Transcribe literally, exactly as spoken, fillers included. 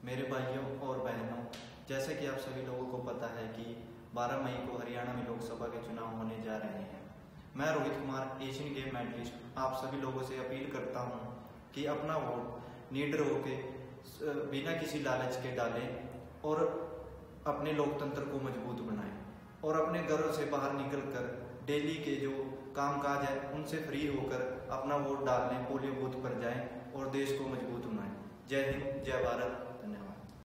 मेरे भाइयों और बहनों, जैसे कि आप सभी लोगों को पता है कि बारह मई को हरियाणा में लोकसभा के चुनाव होने जा रहे हैं। मैं Rohit Kumar, Asian game medallist, आप सभी लोगों से अपील करता हूं कि अपना वोट निडर होकर बिना किसी लालच के डालें और अपने लोकतंत्र को मजबूत बनाएं और अपने घरों से बाहर निकलकर डेली के जो कामकाज है उनसे फ्री होकर अपना वोट डालने पोलियो बूथ पर जाएं और देश को मजबूत बनाएं। जय हिंद, जय भारत।